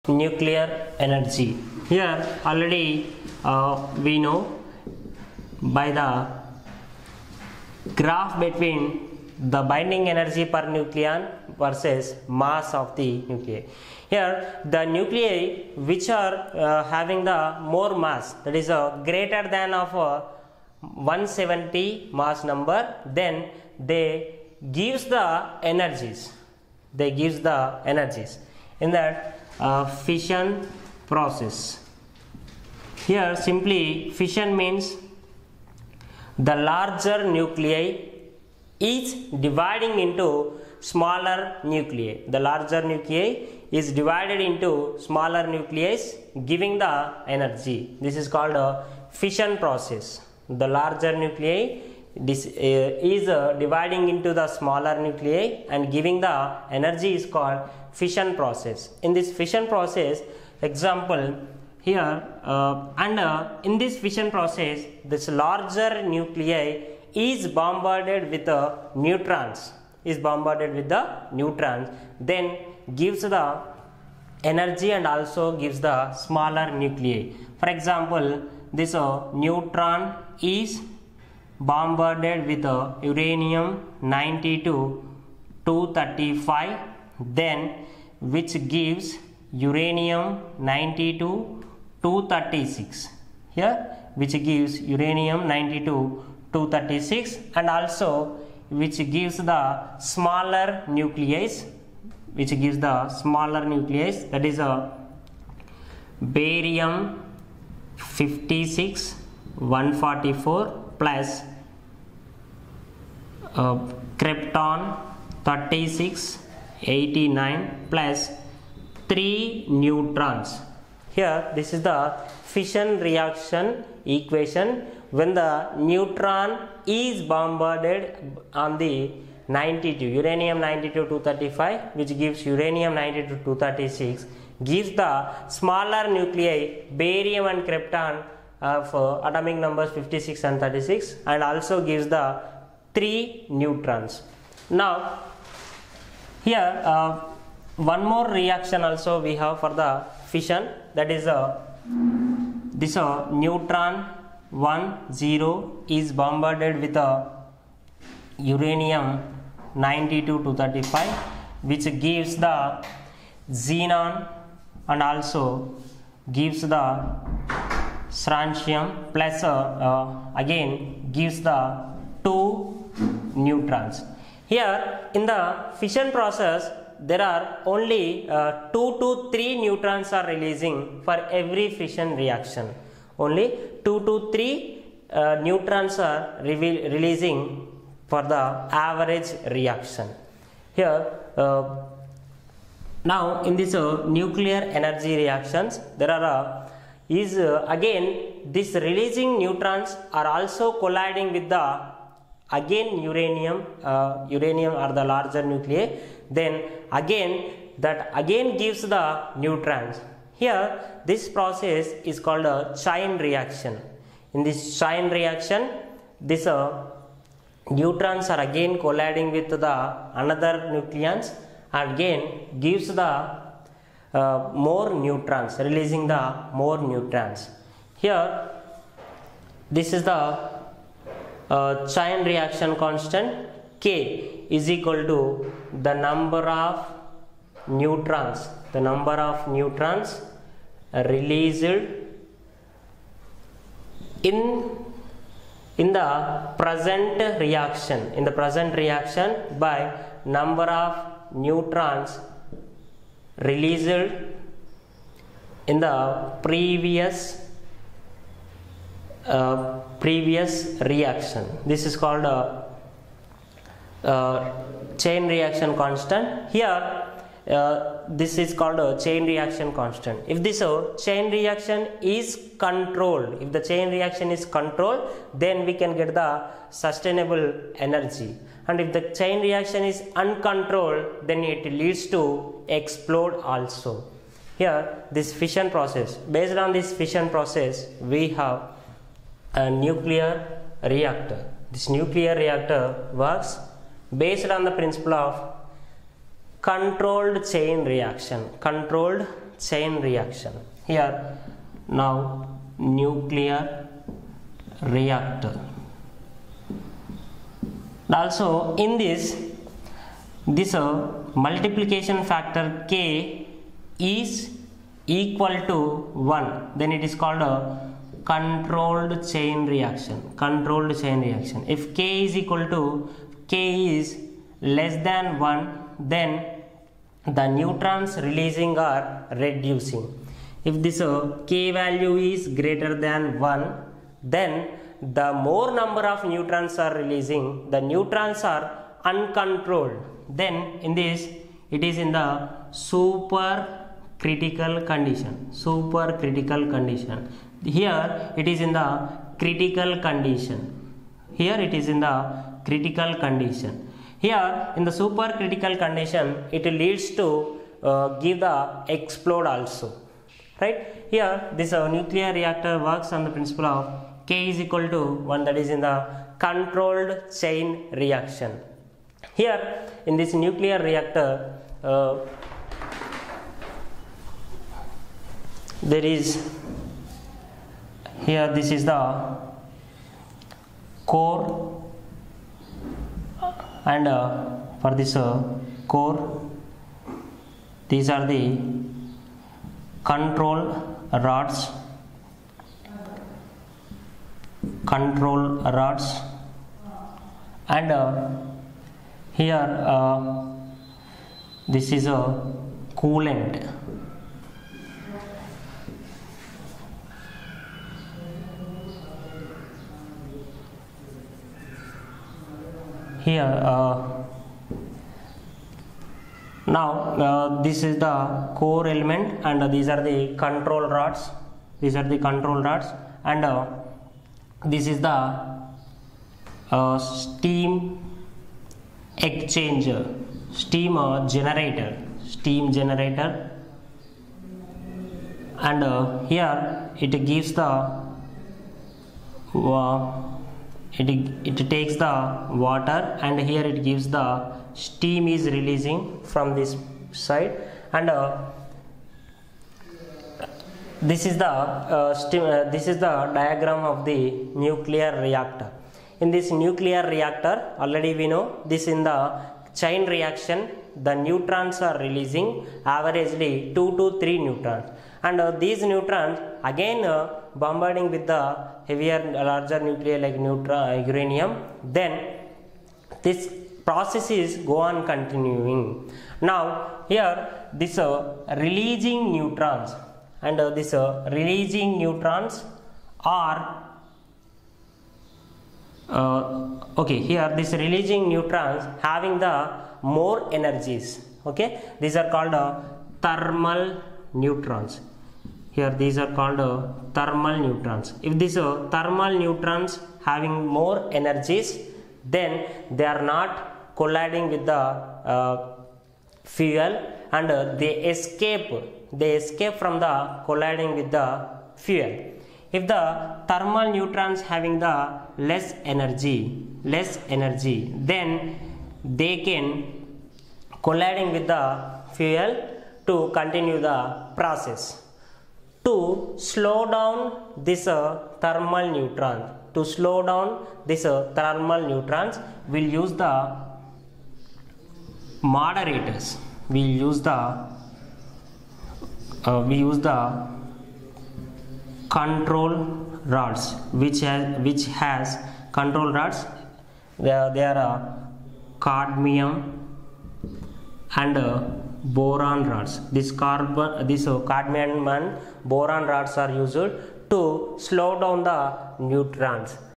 nuclear energy. Here already we know by the graph between the binding energy per nucleon versus mass of the nuclei. Here the nuclei which are having the more mass, that is greater than of 170 mass number, then they gives the energies. They gives the energies in that fission process. Here simply fission means the larger nuclei is dividing into smaller nuclei. The larger nuclei is divided into smaller nuclei, giving the energy. This is called a fission process. The larger nuclei is dividing into the smaller nuclei and giving the energy is called fission process. In this fission process, example here in this fission process, this larger nuclei is bombarded with the neutrons, then gives the energy and also gives the smaller nuclei. For example, this neutron is bombarded with uranium 92-235, then which gives uranium 92-236 here, which gives uranium 92-236, and also which gives the smaller nuclei, that is a barium 56-144 plus krypton 36-89 plus 3 neutrons. Here this is the fission reaction equation when the neutron is bombarded on the 92 uranium 92-235, which gives uranium 92-236, gives the smaller nuclei barium and krypton of atomic numbers 56 and 36, and also gives the 3 neutrons. Now here one more reaction also we have for the fission, that is this neutron 10 is bombarded with uranium 92-235, which gives the xenon and also gives the strontium plus again gives the 2 neutrons. Here in the fission process there are only 2 to 3 neutrons are releasing for every fission reaction. Only 2 to 3 neutrons are releasing for the average reaction. Here now in this nuclear energy reactions there are again this releasing neutrons are also colliding with the again uranium or the larger nuclei, then again that again gives the neutrons. Here this process is called a chain reaction. In this chain reaction, this neutrons are again colliding with the another nucleons and again gives the more neutrons, releasing the more neutrons. Here this is the chain reaction constant. K is equal to the number of neutrons released in the present reaction by number of neutrons released in the previous reaction. This is called chain reaction constant. Here this is called a chain reaction constant. If this chain reaction is controlled, then we can get the sustainable energy, and if the chain reaction is uncontrolled, then it leads to explode also. Here this fission process, based on this fission process we have a nuclear reactor. This nuclear reactor works based on the principle of controlled chain reaction. Controlled chain reaction. Here now nuclear reactor. Also in this multiplication factor K is equal to 1, then it is called a controlled chain reaction. Controlled chain reaction. If K is equal to K is less than 1, then the neutrons releasing are reducing. If this K value is greater than 1, then the more number of neutrons are releasing, the neutrons are uncontrolled. Then in this it is in the supercritical condition. Supercritical condition. Here it is in the critical condition. Here it is in the critical condition. Here in the supercritical condition, it leads to give the explode also. Right? Here this nuclear reactor works on the principle of K is equal to 1, that is in the controlled chain reaction. Here in this nuclear reactor, there is here this is the core, and for this core these are the control rods, and here this is a coolant. Here now this is the core element, and these are the control rods. These are the control rods, and this is the steam exchanger, steam generator, and here it gives the it takes the water, and here it gives the steam is releasing from this side, and this is the diagram of the nuclear reactor. In this nuclear reactor, already we know this in the chain reaction, the neutrons are releasing averagely 2 to 3 neutrons, and these neutrons again bombarding with the heavier larger nuclei like uranium. Then this process is go on continuing. Now here this releasing neutrons, and this releasing neutrons are okay, here this releasing neutrons having the more energies. Okay, these are called thermal neutrons. Here these are called thermal neutrons. If these thermal neutrons having more energies, then they are not colliding with the fuel, and they escape from the colliding with the fuel. If the thermal neutrons having the less energy, then they can colliding with the fuel to continue the process. To slow down this thermal neutron, we'll use the moderators. We use the control rods, which has control rods. They are cadmium and boron rods. This cadmium and boron rods are used to slow down the neutrons.